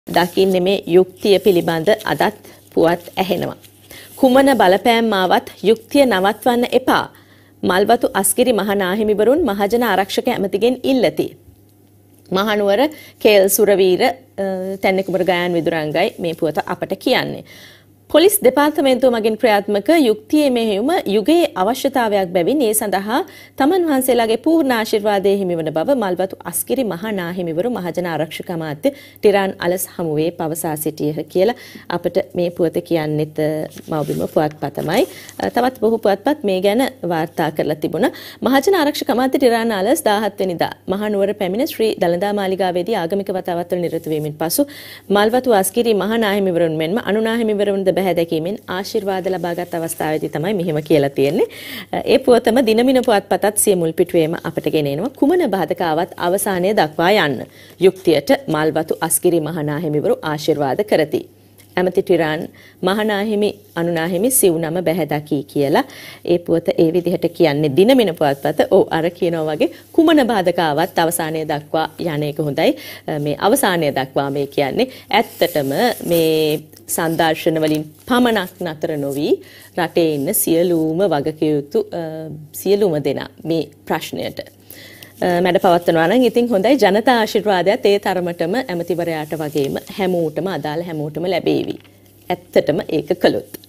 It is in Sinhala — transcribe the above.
දකින්නේ මේ යුක්තිය පිළිබඳ අදත් පුවත් ඇහෙනවා. කුමන බලපෑම් ආවත් යුක්තිය නවත්වන්න එපා. මල්වතු අස්ගිරි මහනාහිමිවරුන් මහජන ආරක්ෂක ඇමතිගෙන් ඉල්ලති. මහනුවර කේල් සුරවීර තැන්නෙකුමර ගයාන් විදුරංගයි මේ පුවත අපට කියන්නේ. පොලිස් දෙපාර්තමේන්තුව මගින් ක්‍රියාත්මක යුක්තියේ මෙහෙයුම යුගයේ අවශ්‍යතාවයක් බැවින් ඒ සඳහා තමන් වහන්සේලාගේ පූර්ණ ආශිර්වාදයේ හිමිවන බව මල්වතු අස්ගිරි මහනාහිමිවරු මහජන ආරක්ෂක අමාත්‍ය ටිරාන් අලස් හමුවේ පවසා සිටියහ කියලා අපට මේ පුවත කියන්නෙත් මව්බිම පුවත්පතමයි. තවත් බොහෝ පුවත්පත් මේ ගැන වාර්තා කරලා තිබුණා. මහජන ආරක්ෂක අමාත්‍ය ටිරාන් අලස් 17 වෙනිදා මහනුවර පැමිණ ශ්‍රී දළදා මාලිගාවේදී ආගමික වතාවත්වල නිරත වීමෙන් පසු මල්වතු අස්ගිරි මහනාහිමිවරුන් මෙන්ම අනුනාහිමිවරුන් බැහැ දැකීමෙන් ආශිර්වාද ලබාගත් අවස්ථාවේදී තමයි මෙහෙම කියලා තියෙන්නේ. ඒ පුවතම දිනමින පුවත්පතත් සිය මුල් පිටුවේම අපට ගෙනෙනවා. කුමන බාධකාවත් අවසානය දක්වා යන්න යුක්තියට මල්වතු අස්ගිරි මහනාහිමිවරු ආශිර්වාද කරති. ඇමති ටිරාන් මහනාහිමි අනුනාහිමි සිව්නම බැහැ දකී කියලා ඒ පුවත ඒ විදිහට කියන්නේ දිනමින පුවත්පත. ඔව් අර කියනවා වගේ කුමන බාධකාවත් අවසානය දක්වා යන එක හොඳයි. මේ අවසානය දක්වා මේ කියන්නේ ඇත්තටම මේ සංදර්ශන වලින් පමණක් නතර නොවි රටේ ඉන්න සියලුම වගකියයුතු සියලුම දෙනා මේ ප්‍රශ්නයට මැඩ පවත්වනවා නම් ඉතින් හොඳයි. ජනතා ආශිර්වාදයත් ඒ තරමටම ඇමතිවරයාට වගේම හැමෝටම අදාළ හැමෝටම ලැබේවි. ඇත්තටම ඒක කළොත්